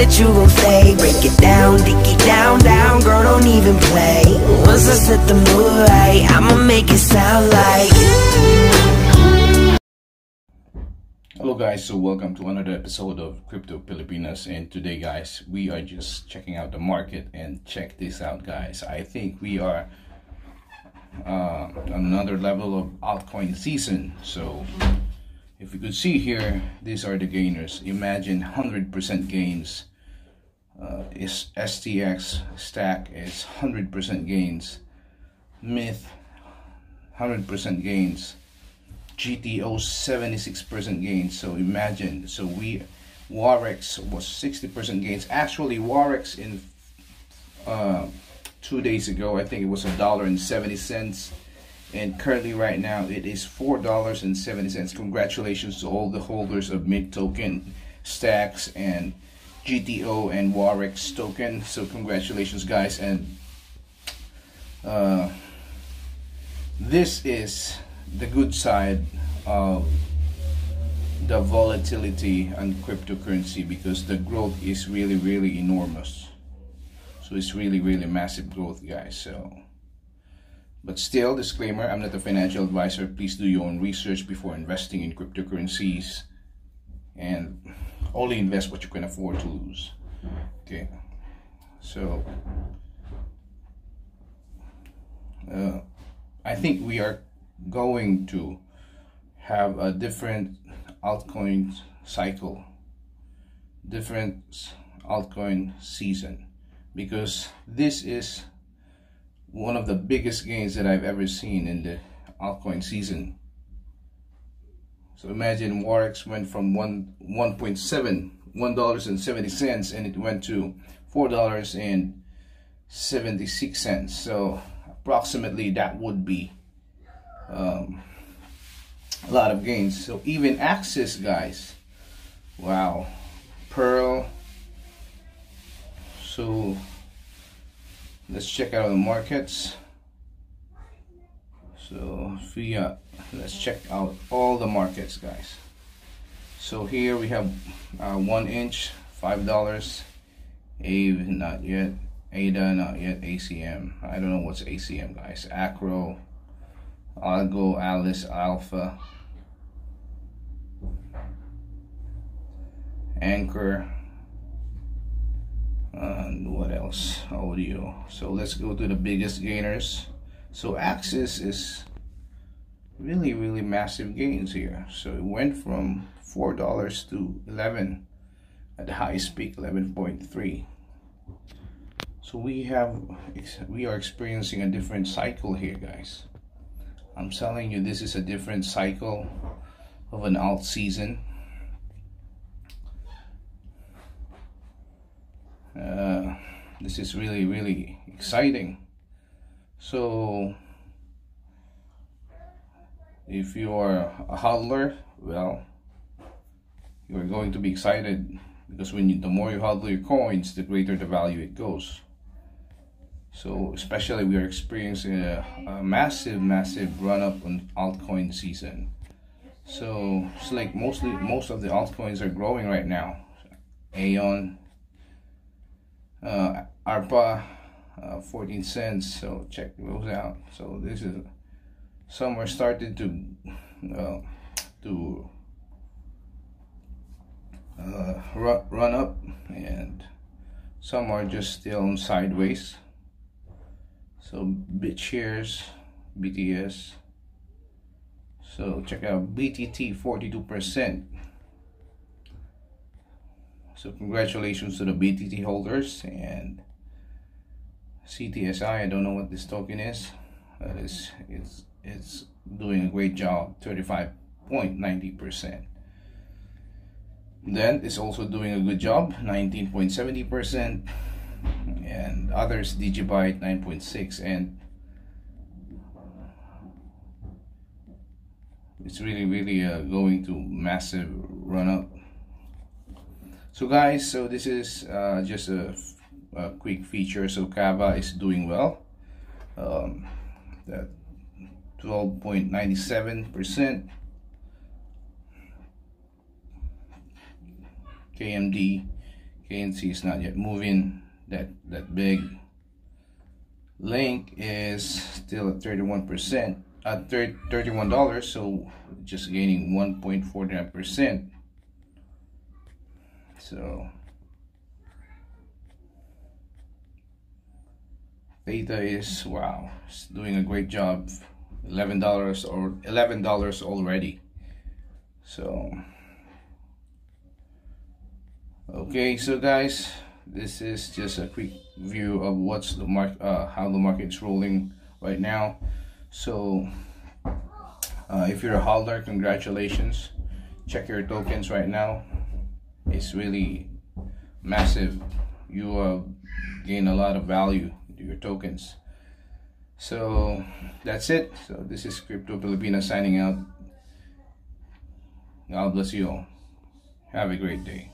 that you gon' say. Break it down, dig it down, down, girl, don't even play. Once I set the mood right, I'ma make it sound like. Hello guys, so welcome to another episode of Crypto Pilipinas, and today guys, we are just checking out the market. And check this out guys, I think we are another level of altcoin season. So if you could see here, these are the gainers. Imagine 100% gains. Is STX stack is 100% gains, Myth 100% gains, GTO 76% gains. So imagine, so Warex was 60% gains. Actually Warex in 2 days ago, I think it was $1.70, and currently right now it is $4.70. Congratulations to all the holders of Myth token, stacks, and GTO and Warex token. So congratulations guys. And this is the good side of the volatility on cryptocurrency, because the growth is really enormous. So it's really massive growth guys. So but still, disclaimer, I'm not a financial advisor. Please do your own research before investing in cryptocurrencies, and only invest what you can afford to lose. Okay, so I think we are going to have a different altcoin cycle, different altcoin season, because this is one of the biggest gains that I've ever seen in the altcoin season. So imagine Warex went from $1.70, and it went to $4.76. So approximately that would be a lot of gains. So even Axis guys, wow, Pearl. So let's check out the markets. So Fiat, let's check out all the markets guys. So here we have 1 inch $5, AVE not yet, ADA not yet, ACM, I don't know what's ACM guys, Acro, Algo, Alice, Alpha, Anchor, and what else, Audio. So let's go to the biggest gainers. So Axis is really massive gains here. So it went from $4 to 11 at the highest peak, 11.3. So we are experiencing a different cycle here guys. I'm telling you, this is a different cycle of an alt season. This is really exciting. So if you are a hodler, well, you are going to be excited, because the more you hodl your coins, the greater the value it goes. So especially we are experiencing a massive run up on altcoin season. So it's like most of the altcoins are growing right now. Aeon, ARPA, 14 cents. So check those out. So this is, some are started to run up, and some are just still sideways. So BitShares, BTS. So check out BTT, 42%. So congratulations to the BTT holders. And CTSI, I don't know what this token is. It's doing a great job, 35.90%. Then it's also doing a good job, 19.70%. And others, Digibyte 9.6, and it's really going to massive run up. So guys, so this is just a quick feature. So Kava is doing well, that 12.97%. KMD KNC is not yet moving that big. Link is still at 31%, at $31, so just gaining 1.49%. So Theta is, wow, it's doing a great job. $11 or $11 already. So okay, so guys, this is just a quick view of what's the how the market's rolling right now. So if you're a hodler, congratulations. Check your tokens right now. It's really massive. You gain a lot of value to your tokens. So that's it. So this is Crypto Pilipinas signing out. God bless you all. Have a great day.